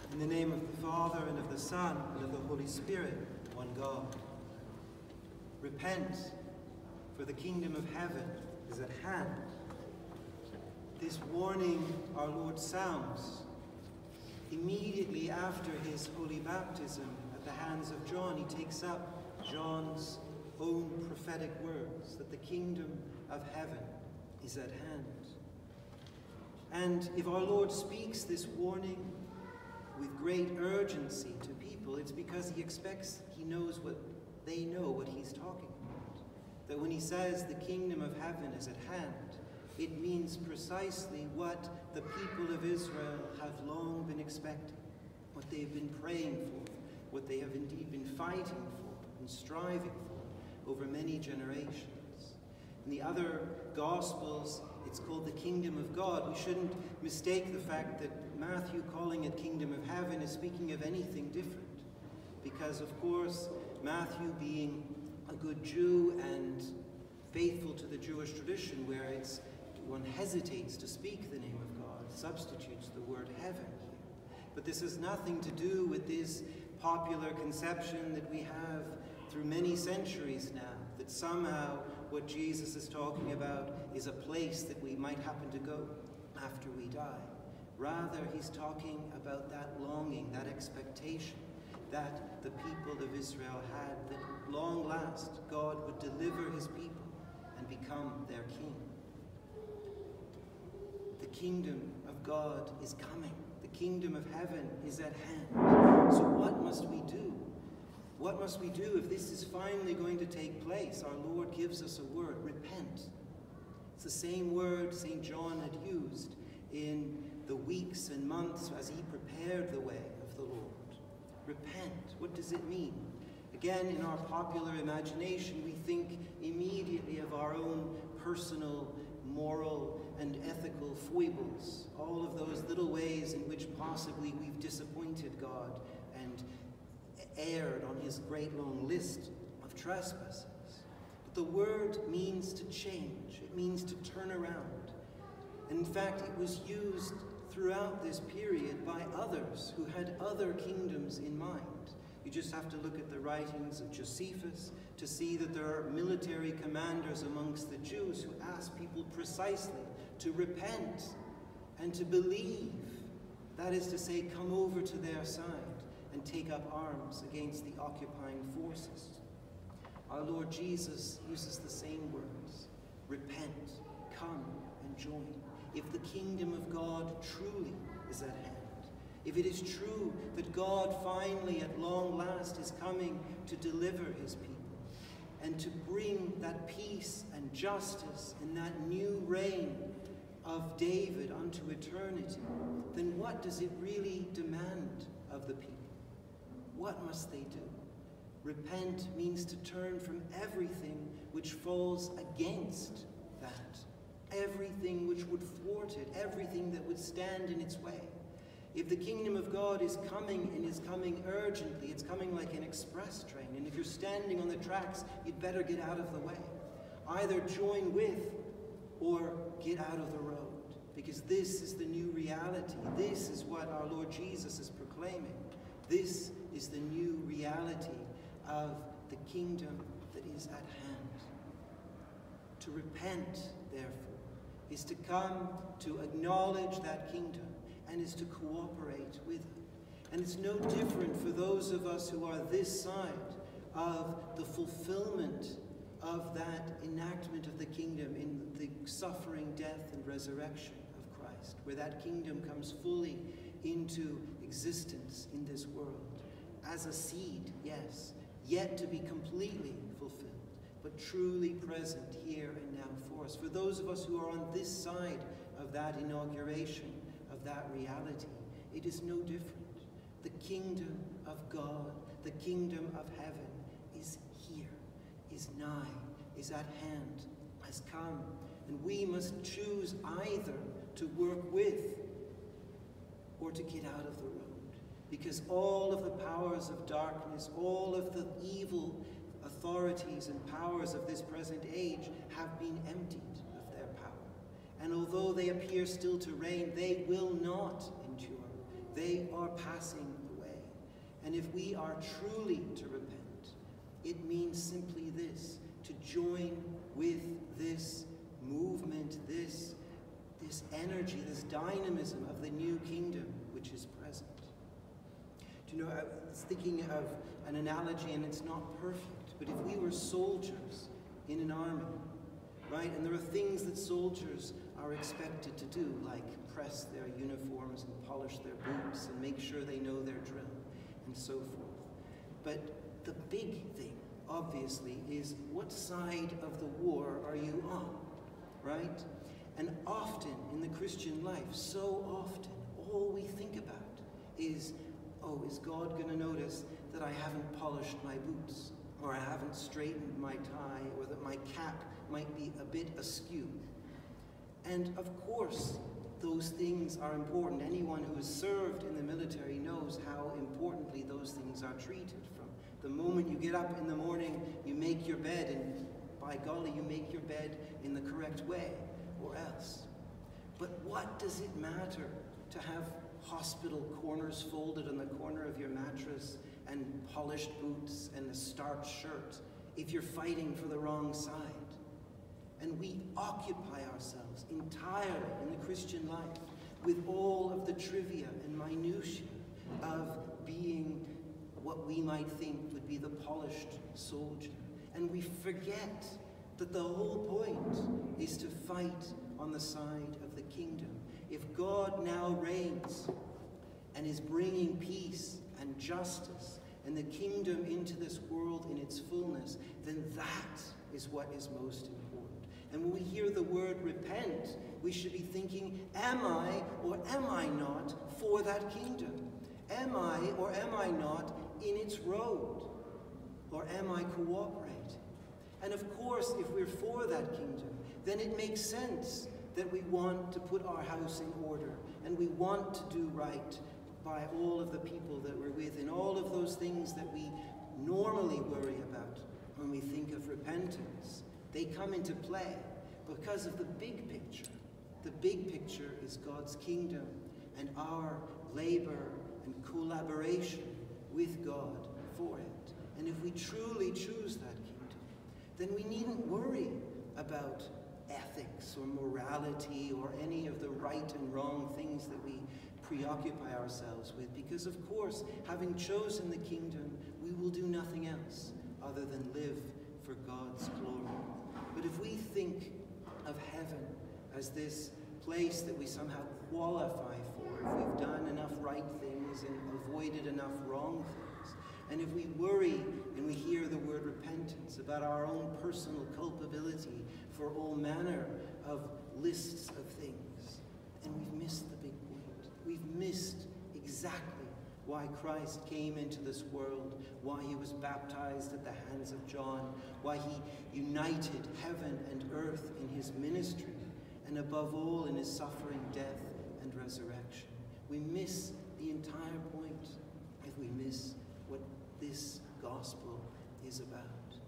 In the name of the Father, and of the Son, and of the Holy Spirit, one God. Repent, for the kingdom of heaven is at hand. This warning our Lord sounds immediately after his holy baptism at the hands of John. He takes up John's own prophetic words that the kingdom of heaven is at hand. And if our Lord speaks this warning with great urgency to people, it's because he knows what they know what he's talking about. That when he says the kingdom of heaven is at hand, it means precisely what the people of Israel have long been expecting, what they have been praying for, what they have indeed been fighting for and striving for over many generations. In the other Gospels, it's called the kingdom of God. We shouldn't mistake the fact that Matthew calling it kingdom of heaven is speaking of anything different. Because, of course, Matthew being a good Jew and faithful to the Jewish tradition, where one hesitates to speak the name of God, substitutes the word heaven here. But this has nothing to do with this popular conception that we have through many centuries now, that somehow what Jesus is talking about is a place that we might happen to go after we die. Rather, he's talking about that longing, that expectation that the people of Israel had, that long last God would deliver his people and become their king. The kingdom of God is coming. The kingdom of heaven is at hand. So what must we do? What must we do if this is finally going to take place? Our Lord gives us a word: repent. It's the same word St. John had used in the weeks and months as he prepared the way of the Lord. Repent. What does it mean? Again, in our popular imagination, we think immediately of our own personal, moral, and ethical foibles, all of those little ways in which possibly we've disappointed God and erred on his great long list of trespasses. But the word means to change. It means to turn around. And in fact, it was used throughout this period by others who had other kingdoms in mind. You just have to look at the writings of Josephus to see that there are military commanders amongst the Jews who ask people precisely to repent and to believe. That is to say, come over to their side and take up arms against the occupying forces. Our Lord Jesus uses the same words: repent, come and join. If the kingdom of God truly is at hand, if it is true that God finally at long last is coming to deliver his people and to bring that peace and justice and that new reign of David unto eternity, then what does it really demand of the people? What must they do? Repent means to turn from everything which falls against that, everything which would thwart it, everything that would stand in its way. If the kingdom of God is coming and is coming urgently, it's coming like an express train, and if you're standing on the tracks, you'd better get out of the way. Either join with or get out of the road, because this is the new reality. This is what our Lord Jesus is proclaiming. This is the new reality of the kingdom that is at hand. To repent, therefore, is to come to acknowledge that kingdom and is to cooperate with it. And it's no different for those of us who are this side of the fulfillment of that enactment of the kingdom in the suffering, death, and resurrection of Christ, where that kingdom comes fully into existence in this world as a seed, yes, yet to be completely fulfilled, but truly present here and now for us. For those of us who are on this side of that inauguration, of that reality, it is no different. The kingdom of God, the kingdom of heaven is here, is nigh, is at hand, has come. And we must choose either to work with or to get out of the road. Because all of the powers of darkness, all of the evil authorities and powers of this present age have been emptied of their power. And although they appear still to reign, they will not endure they are passing away. And if we are truly to repent, it means simply this, to join with this movement, this energy, this dynamism of the new kingdom which is present. Do you know, I was thinking of an analogy, and it's not perfect, but if we were soldiers in an army, right, and there are things that soldiers are expected to do, like press their uniforms and polish their boots and make sure they know their drill and so forth. But the big thing, obviously, is what side of the war are you on, right? And often in the Christian life, so often, all we think about is, oh, is God going to notice that I haven't polished my boots, or I haven't straightened my tie, or that my cap might be a bit askew? And of course, those things are important. Anyone who has served in the military knows how importantly those things are treated. From the moment you get up in the morning, you make your bed, and by golly, you make your bed in the correct way, or else. But what does it matter to have hospital corners folded on the corner of your mattress and polished boots and a starched shirt if you're fighting for the wrong side? And we occupy ourselves entirely in the Christian life with all of the trivia and minutiae of being what we might think would be the polished soldier. And we forget that the whole point is to fight on the side of the kingdom. If God now reigns and is bringing peace and justice and the kingdom into this world in its fullness, then that is what is most important. And when we hear the word repent, we should be thinking, am I or am I not for that kingdom? Am I or am I not in its road? Or am I cooperating? And of course, if we're for that kingdom, then it makes sense that we want to put our house in order, and we want to do right by all of the people that we're with, and all of those things that we normally worry about when we think of repentance. They come into play because of the big picture. The big picture is God's kingdom and our labor and collaboration with God for it. And if we truly choose that kingdom, then we needn't worry about ethics or morality or any of the right and wrong things that we preoccupy ourselves with, because of course, having chosen the kingdom, we will do nothing else other than live for God's glory. But if we think of heaven as this place that we somehow qualify for, if we've done enough right things and avoided enough wrong things, and if we worry and we hear the word repentance about our own personal culpability for all manner of lists of things, and we've missed the big point. We've missed exactly why Christ came into this world, why he was baptized at the hands of John, why he united heaven and earth in his ministry, and above all in his suffering, death, and resurrection. We miss the entire point if we miss what this gospel is about.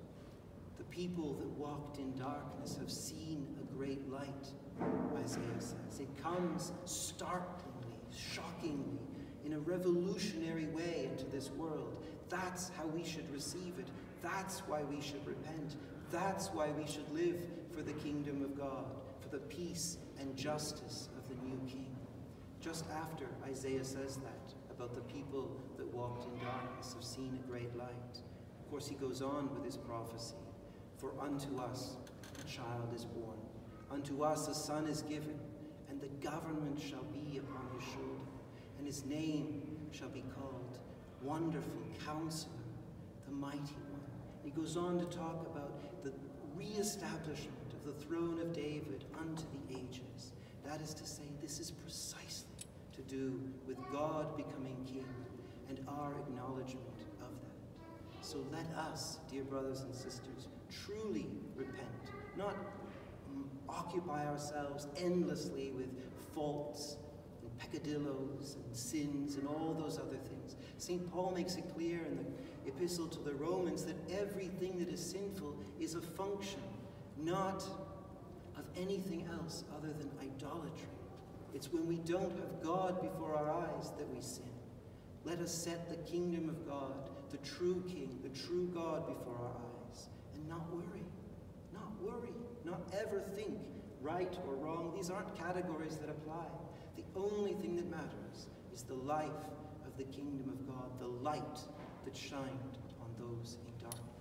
The people that walked in darkness have seen a great light, Isaiah says. It comes startlingly, shockingly, in a revolutionary way into this world. That's how we should receive it. That's why we should repent. That's why we should live for the kingdom of God, for the peace and justice of the new king. Just after Isaiah says that about the people that walked in darkness have seen a great light, of course he goes on with his prophecy. For unto us a child is born, unto us a son is given, and the government shall be upon his shoulder, and his name shall be called Wonderful Counselor, the Mighty One. He goes on to talk about the re-establishment of the throne of David unto the ages. That is to say, this is precisely to do with God becoming king and our acknowledgement of that. So let us, dear brothers and sisters, truly repent, not occupy ourselves endlessly with faults and peccadillos and sins and all those other things. St. Paul makes it clear in the epistle to the Romans that everything that is sinful is a function, not of anything else other than idolatry. It's when we don't have God before our eyes realize that we sin. Let us set the kingdom of God, the true King, the true God before our eyes, and not worry, not ever think right or wrong. These aren't categories that apply. The only thing that matters is the life of the kingdom of God, the light that shined on those in darkness.